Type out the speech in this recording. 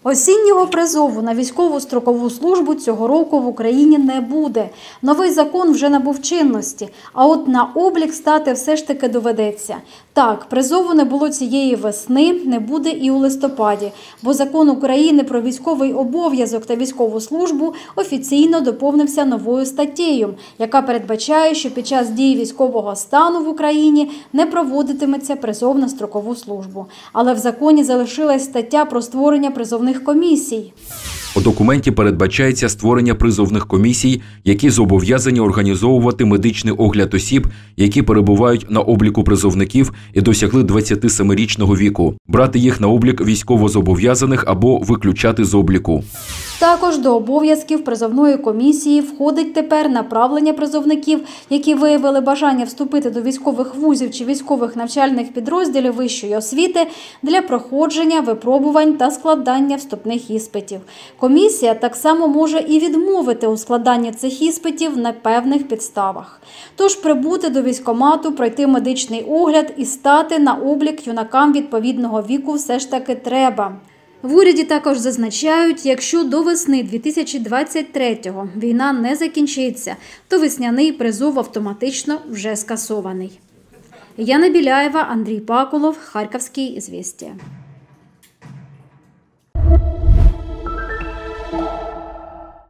Осіннього призову на військову строкову службу цього року в Україні не буде. Новий закон вже набув чинності, а от на облік стати все ж таки доведеться. Так, призову не було цієї весни, не буде і у листопаді, бо закон України про військовий обов'язок та військову службу офіційно доповнився новою статтею, яка передбачає, що під час дії військового стану в Україні не проводитиметься призов на строкову службу. Але в законі залишилась стаття про створення призовних комісій. У документі передбачається створення призовних комісій, які зобов'язані організовувати медичний огляд осіб, які перебувають на обліку призовників і досягли 27-річного віку, брати їх на облік військовозобов'язаних або виключати з обліку. Також до обов'язків призовної комісії входить тепер направлення призовників, які виявили бажання вступити до військових вузів чи військових навчальних підрозділів вищої освіти для проходження випробувань та складання вступних іспитів. Комісія так само може і відмовити у складанні цих іспитів на певних підставах. Тож прибути до військкомату, пройти медичний огляд і стати на облік юнакам відповідного віку все ж таки треба. В уряді також зазначають, якщо до весни 2023-го війна не закінчиться, то весняний призов автоматично вже скасований. Яна Біляєва, Андрій Пакулов, Харківські звістя.